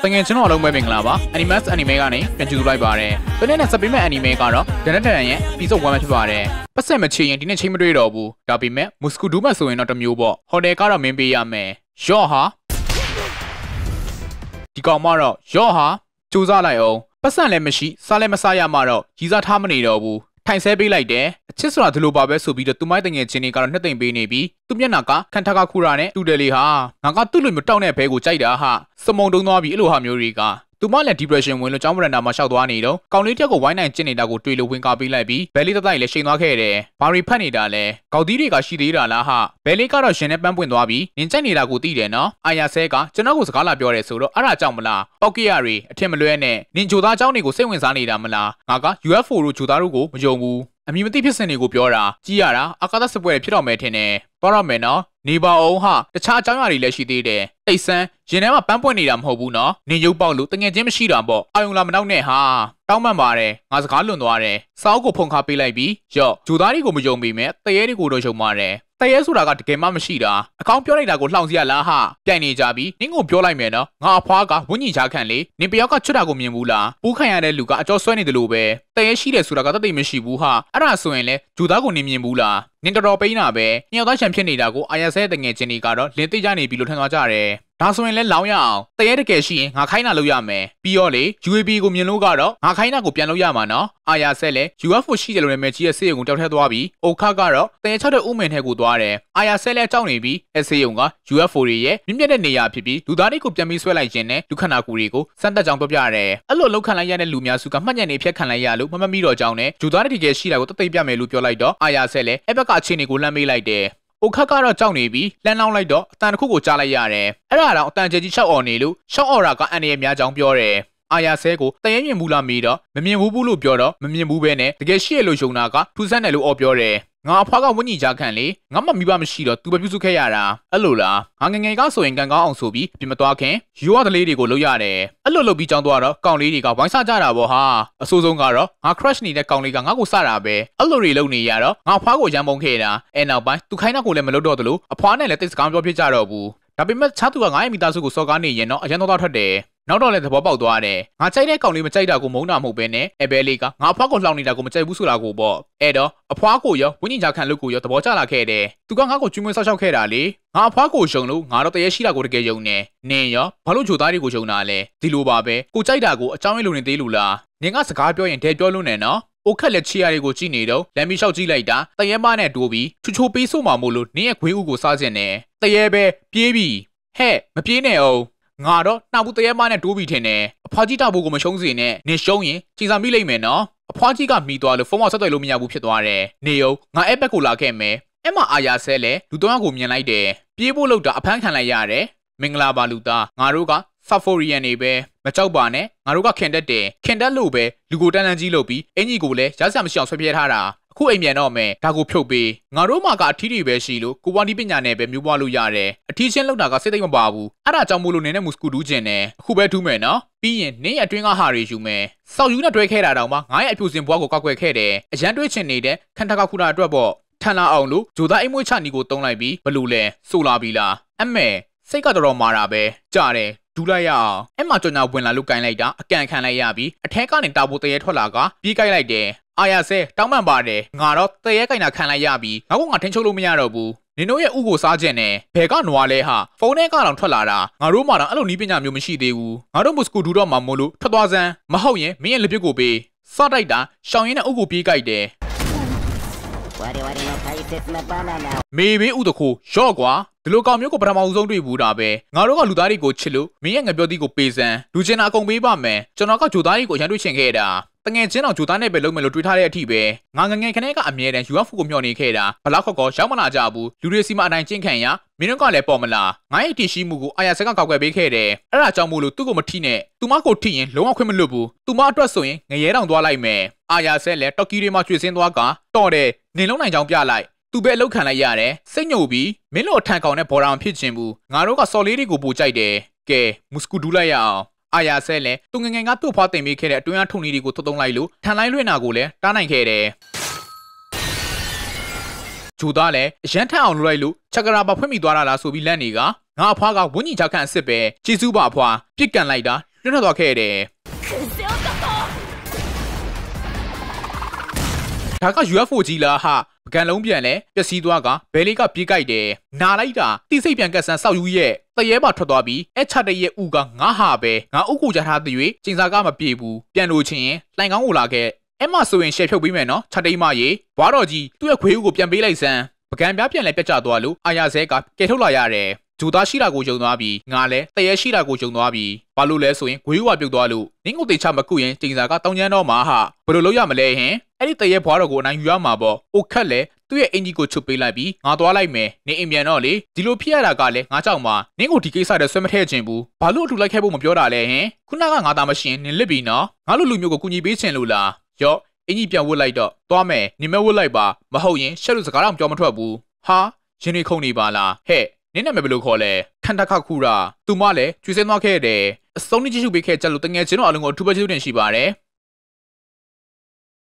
တငယ်ချင်းတော်လုံးပဲမင်္ဂလာပါ Animax Anime ကနေပြန်ကြည့်လိုက်ပါတယ်။ဒီနေ့နဲ့စပင်းမဲ့ Anime ကတော့ဒန်ဒန်ရဲ့ episode 1ပဲဖြစ်ပါတယ်။ပတ်ဆက်မချေရင်ဒီနေ့ချိန်မတွေ့တော့ဘူး။ဒါပေမဲ့ Moscow ဒူးမဲ့ဆိုရင်တော့တစ်မျိုးပေါ့။ Hotel ကတော့မင်းပေးရမယ်။ရော့ဟာဒီကောင်မတော့ရော့ဟာစူးစမ်းလိုက်အောင်ပတ်ဆက်လည်းမရှိစားလည်းမစားရမှတော့ရီစားထားမနေတော့ဘူး။ထိုင်ဆဲပေးလိုက်တယ်အချစ်ဆိုတာဒီလိုပါပဲဆိုပြီးတော့သူမိုင်းတငယ်ချင်းတွေကတော့နှစ်သိမ့်ပေးနေပြီးသူမျက်နှာကခန်ထကခူရာနဲ့တူတယ်လေဟာငါကသူ့လိုမျိုးတောက်တဲ့ဘဲကိုကြိုက်တာဟာစမုံတုံးသွားပြီးအဲ့လိုဟာမျိုးတွေကသူမလည်း depression ဝင်လို့ကျောင်းမရန်တာမှာရှောက်သွားနေတော့ကောင်လေးတစ်ယောက်ကိုဝိုင်းနိုင်ကျင်နေတာကိုတွေ့လို့ဝင်ကာပေးလိုက်ပြီးဘဲလေးတတိုက်လည်းရှိန်သွားခဲ့တယ်ဘာရီဖတ်နေတာလဲကောက်သီးတွေကရှိသေးတာလားဟာဘဲလေးကတော့ရှင်နဲ့ပန်းပွင့်သွားပြီးနင်ကြိုက်နေတာကိုသိတယ်နော်အာယာဆဲကကျွန်တော်ကိုစကားလာပြောတယ်ဆိုတော့အဲ့ဒါကြောင့်မလားပောက်ကီယာတွေအထင်မလွဲနဲ့နင်ဂျိုသားเจ้าတွေကိုစိတ်ဝင်စားနေတာမလားငါက UFO တို့ဂျိုသားတို့ကိုမယုံဘူးအမီမသိဖြစ်စဉ်တွေကိုပြောတာကြီးရတာအာကာသစပွဲဖြစ်တော့မယ်ထင်တယ်သွားတော့မယ်နော်နေပါအောင်ဟာတခြားအကြောင်းအရာတွေလည်းရှိသေးတယ်တိတ်ဆန်းရင်ထဲမှာပန်းပွင့်နေတာမဟုတ်ဘူးနော်နေရုပ်ပေါက်လို့တငယ်ချင်းမရှိတာပေါ့အာယုံလာမနောက်နဲ့ဟာတောင်းပန်ပါတယ်ငါစကားလွန်သွားတယ်စောက်ကိုဖုန်ခါပေးလိုက်ပြီးရော့ဂျိုသားတွေကိုမယုံပေမဲ့တရေတွေကိုတော့ယုံပါတယ်တရဲဆိုတာကတကယ်မှမရှိတာအကောင်းပြောလိုက်တာကိုလှောင်စီရလားဟာပြိုင်နေကြပြီးနင်းကိုပြောလိုက်မယ်နော်ငါအဖွားကဝင်းကြီးချခံလေနင်ပယောက်ကချွတ်တာကိုမြင်ဘူးလားပူးခံရတဲ့လူကအကျော်ဆွဲနေတယ်လို့ပဲတရဲရှိတယ်ဆိုတာကတသိမရှိဘူးဟာအဲ့ဒါဆိုရင်လေဂျူသားကိုနင်မြင်ဘူးလားနင်တော်တော်ပိန်းတာပဲညောက်သားချန်ဖြစ်နေတာကိုအာရဆဲတငယ်ချင်းတွေကတော့လင်းသိကြနေပြီလို့ထင်သွားကြတယ်ဒါဆိုရင်လဲလောင်းရအောင်တရဲတကယ်ရှိရင်ငါခိုင်းတာလုပ်ရမယ်ပြီးတော့လေ UAB ကိုမြင်လို့ကတော့ငါခိုင်းတာကိုပြန်လုပ်ရမှာနော်အာရဆဲလဲ UFO ရှိတယ်လို့လည်းမဲကြီးရဲ့စေယုံကိုတောက်ထဲသွားပြီးအိုခါကတော့တရဲချောက်တဲ့ဥမင်ထဲကိုသွားတယ်အာရဆဲလဲကြောက်နေပြီးအစေယုံက UFO တွေရဲ့မြင့်မြတ်တဲ့နေရာဖြစ်ပြီးလူသားတွေကိုပြန်ပြီးဆွဲလိုက်ခြင်းနဲ့လူခန္ဓာကိုယ်တွေကိုစမ်းတက်ကြောင်းပြပြတယ်အဲ့လိုလောက်ခံလိုက်ရတဲ့လူများစုကမှတ်ညက်နေဖြတ်ခံလိုက်ရလို့မမိတော့ကြောင်းနဲ့လူသားတွေတကယ်ရှိတာကိုတသိပ်ပြမယ်လို့ပြောလိုက်တော့အာရဆဲလဲအဲ့ဘက်ကအခြေအနေကိုလှမ်းမေးလိုက်တယ်အိုခက်ကတော့ကြောက်နေပြီးလှမ်းလောင်းလိုက်တော့အတန်တစ်ခုကိုကြားလိုက်ရတယ်အဲ့ဒါတော့အတန်ကျကြီးရှောက်អော်နေလို့ရှောက်អော်တာကအန်ရများကြောင်းပြောတယ်အာယာဆဲကိုတရဲမြင်ဘူးလားမေးတော့မမြင်ဘူးလို့ပြောတော့မမြင်ဘူးပဲနဲ့တကယ်ရှိရလို့ယုံတာကထူးဆန်းတယ်လို့အော်ပြောတယ်ငါအဖွားကဝင်းကြီးချခံလေငါမှမိဘမရှိတော့သူပဲပြုစုခဲ့ရတာအဲ့လိုလားငါငငယ်ကဆိုရင်ကံကောင်းအောင်ဆိုပြီးပြင်မသွားခင်ယူရတလေးတွေကိုလုပ်ရတယ်အဲ့လိုလုပ်ပြီးကြောင်းသွားတော့ကောင်လေးတွေကဝိုင်းစားကြတာပေါ့ဟာအဆိုးဆုံးကတော့ငါ crush နေတဲ့ကောင်လေးကငါ့ကိုစတာပဲအဲ့လိုတွေလုပ်နေရတော့ငါအဖွားကိုရမ်းပုံခဲ့တာအဲ့နောက်ပိုင်းသူခိုင်းတာကိုလည်းမလုပ်တော့သလိုအဖွားနဲ့လည်းတိတ်စကားပြောဖြစ်ကြတော့ဘူးဒါပေမဲ့ချားသူကငါ့ရဲ့မိသားစုကိုစော်ကားနေရင်တော့အရန်တော့ထွက်တယ်နောက်တော့လည်းသဘောပေါက်သွားတယ်ငါကြိုက်တဲ့ကောင်လေးမကြိုက်တာကိုမုန်းတာမဟုတ်ပဲနဲ့အဘဲလေးကငါအဖွားကိုလှောင်နေတာကိုမကြိုက်ဘူးဆိုတာကိုပေါ့အဲ့တော့အဖွားကိုရောဝင်းကြီးချခံလို့ကိုရောသဘောကျလာခဲ့တယ်သူကငါ့ကိုကျွေးမွေးဆောက်ရှောက်ခဲ့တာလေငါအဖွားကိုယုံလို့ငါတော့တရေရှိတာကိုတကယ်ယုံနေနင်ရောဘာလို့ဂျိုသားတွေကိုယုံတာလဲဒီလိုပါပဲကိုကြိုက်တာကိုအကြောင်းရင်းလိုနေသေးလို့လားနင်ကစကားပြောရင်ဒဲပြောလို့နဲ့နော်အိုခက်လက်ချီယာတွေကိုကြည့်နေတော့လမ်းမီလျှောက်ကြည့်လိုက်တာတရဲမနဲ့တိုးပြီးချိုပေးဆို့မှာမို့လို့နင်းရဲ့ခွေးဥကိုစားခြင်းနဲ့တရဲပဲပြေးပြီဟဲ့မပြေးနဲ့အောင်ငါတော့နှောက်ဘူးတရဲမနဲ့တိုးပြီးထင်တယ်အဖွားကြီးတောက်ဖို့ကိုမရှုံးစေနဲ့နင်ရှုံးရင်ချိန်စာမိလိုက်မယ်နော်အဖွားကြီးကမိသွားလို့ဖုန်းမဆက်သွယ်လို့မရဘူးဖြစ်သွားတယ်နေအောင်ငါအဲ့ဘက်ကိုလာခဲ့မယ်အဲ့မှာအာယာဆဲလဲလူသုံးယောက်ကိုမြင်လိုက်တယ်ပြေးဖို့လို့တော့အဖမ်းခံလိုက်ရတယ်မင်္ဂလာပါလူသားငါတို့ကဆာဖိုရီယန်နေပဲမကြောက်ပါနဲ့ငါတို့ကခင်တက်တယ်ခင်တက်လို့ပဲလူကိုတန်းတန်းကြီးလုပ်ပြီးအင်ကြီးကိုလည်းရစရာမရှိအောင်ဆွဲပြဲထားတာအခုအိမ်မြန်တော့မယ်ဒါကိုဖြုတ်ပေးငါတို့မှာကအထီးတွေပဲရှိလို့ကိုပွားဒီပညာနဲ့ပဲမျိုးပွားလို့ရတယ်အထီးချင်းလောက်တာကစိတ်သိမ့်မပါဘူးအဲ့ဒါကြောင့်မို့လို့နင်းနဲ့မူစကူတူးကျင်တယ်အခုပဲထူးမယ်နော်ပြီးရင်နင်းရဲ့အတွင်းကဟာတွေယူမယ်စောက်ယူနဲ့တွဲခဲတာတောင်မှငါရဲ့အဖြူစင်ဘွားကိုကောက်ွယ်ခဲ့တယ်အရန်တွဲချင်နေတဲ့ခန်ထကခုနာအတွက်ပေါ့ထန်လာအောင်လို့ဂျိုသားအိမ်မွေးချနီကိုတုံးလိုက်ပြီးဘလူလဲဆိုလာပြီလားအမေစိတ်ကတော်မာတာပဲကြားတယ်ဒူးလိုက်ရအောင်အဲ့မှာကြောင်ညာဝင်လာလို့ကင်လိုက်တာအကန်ခံလိုက်ရပြီးအထဲကနေတာပိုတရေထွက်လာကပြေးကြိုက်လိုက်တယ်အာရဆဲတောင်းပန်ပါတယ်ငါတော့တရေကင်တာခံလိုက်ရပြီးငါကငါထင်းချုပ်လို့မရတော့ဘူးနင်တို့ရဲ့ဥကိုစားခြင်းနဲ့ဘယ်ကနွားလဲဟာဖုန်းထဲကတော့ထွက်လာတာငါတို့မှတော့အဲ့လိုနီးပညာမျိုးမရှိသေးဘူးငါတို့မစကူဒူတော့မှမို့လို့ထွက်သွားစမ်းမဟုတ်ရင်မင်းရဲ့လက်ပစ်ကိုပေးစတိုက်တာရှောင်းရင်းနဲ့ဥကိုပြေးကြိုက်တယ်မေဘေးဥတခိုရော့ကွာဒီလိုကောင်မျိုးကိုပထမဦးဆုံးတွေ့ဘူးတာပဲငါတို့ကလူသားတွေကိုချစ်လို့မင်းရဲ့ငပြောသီးကိုပေးစမ်းလူချင်းတာအကုန်ပေးပါမယ်ကျွန်တော်ကဂျိုသားတွေကိုရန်တွေ့ချင်ခဲ့တာတငယ်ချင်းတော်ဂျိုသားနဲ့ပဲလုံးမယ်လို့တွေးထားတဲ့အထိပဲငါငငယ်ခနဲ့ကအမြဲတမ်း UFO ကိုမျှော်နေခဲ့တာဘလောက်ခေါက်ရောက်မလာကြဘူးလူတွေစီမအတိုင်းကျင့်ခံရမင်းတို့ကလည်းပေါ်မလားငါရဲ့တီရှိမှုကိုအာရဆက်ကကောက်ွယ်ပေးခဲ့တယ်အဲ့ဒါကြောင့်မို့လို့သူ့ကိုမထိနဲ့သူမကိုထိရင်လုံးဝခွင့်မလွတ်ဘူးသူမအတွက်ဆိုရင်ငရဲတောင်သွားလိုက်မယ်အာရဆက်လည်းတော်ကီတွေမှာကျွေစင်းသွားကတော်တယ်နင်လုံးနိုင်ကြောင်ပြလိုက်သူပဲအလောက်ခံလိုက်ရတယ်စိတ်ညိုပြီးမင်းတို့အထန်ကောင်နဲ့ဘော်ဒါမဖြစ်ချင်ဘူးငါတို့ကစော်လေးတွေကိုပို့ကြိုက်တယ်ကဲမူစကူဒူလိုက်ရအောင်အာယာဆဲလဲသူငငယ်ကသူ့ဖွားတင်ပေးခဲ့တဲ့အတွင်းအထုံလေးတွေကိုထုတ်လိုက်လို့ထန်လိုက်လွင့်နာကိုလည်းတားနိုင်ခဲ့တယ်ဂျူသားလည်းအရန်ထက်အောင်လုပ်လိုက်လို့ချက်ကာပါဖွင့်မိသွားတာလားဆိုပြီးလန့်နေကငါအဖွားကဝင်းကြီးချခန့်အစ်စ်ပဲကျေးဇူးပါအဖွားပြစ်ကန်လိုက်တာလွတ်ထွက်သွားခဲ့တယ်ဒါက UFO ကြီးလားဟာပကံလုံးပြန်လဲပျက်စီးသွားကဘဲလေးကပြေးကြိုက်တယ်နာလိုက်တာတိစိတ်ပြန်ကတ်ဆန်းစောက်ယူရဲ့တရဲပါထွက်သွားပြီးအချတဲ့ရဲ့ဥကငါဟာပဲငါဥကူကြထားတဲ့၍ကျင်စာကမပြေဘူးပြန်လို့ချင်းရင်လှိုင်ကောင်းကိုလာခဲ့အဲ့မှဆိုရင်ရှယ်ဖြုတ်ပေးမယ်နော်ချက်တိမရေဘွားတော်ကြီးသူ့ရဲ့ခွေးဥကိုပြန်ပေးလိုက်စမ်းပကံပြားပြန်လဲပြတ်ကျသွားလို့အာရဇဲကကဲထုတ်လာရတယ်ဂျူသားရှိတာကိုယုံသွားပြီးငါလဲတရဲရှိတာကိုယုံသွားပြီးဘာလို့လဲဆိုရင်ခွေးဥကပြုတ်သွားလို့နင်းကိုတေချမကုရင်ကျင်စာကတောင်းကျန်းတော့မှာဟာဘယ်လိုလုပ်ရမလဲဟင်အဲ့ဒီတရဲဘွားတော်ကိုအနိုင်ယူရမှာပေါ့အိုခက်လဲသူ့ရဲ့အင်ဂျီကိုချုပ်ပေးလိုက်ပြီးငါသွားလိုက်မယ်နေအိမ်ပြန်တော့လေဒီလိုဖြစ်ရတာကလည်းငါကြောက်မှာနင်းကိုဒီကိစ္စတဲ့ဆွဲမထည့်ချင်ဘူးဘာလို့အထူလိုက်ခဲ့ဖို့မပြောတာလဲဟင်ခုနကငါသားမရှင်နင်လစ်ပြီနော်ငါလိုလူမျိုးကိုကူညီပေးချင်လို့လားရော့အင်ဂျီပြန်ဝတ်လိုက်တော့သွားမယ်နင်မဲဝတ်လိုက်ပါမဟုတ်ရင်ရှက်လို့စကားတော့ပြောမထွက်ဘူးဟာရင်တွေခုန်နေပါလားဟဲ့နင်းနာမည်ဘယ်လိုခေါ်လဲခန္ဓာခခုရာသူမလည်းကျွေးစင်းသွားခဲ့တယ်အစုံနဲ့ကြည့်ရှုပေးခဲ့ကြလို့တငယ်ချင်းတို့အလုံးကိုအထူးပဲကျေးဇူးတင်ရှိပါတယ်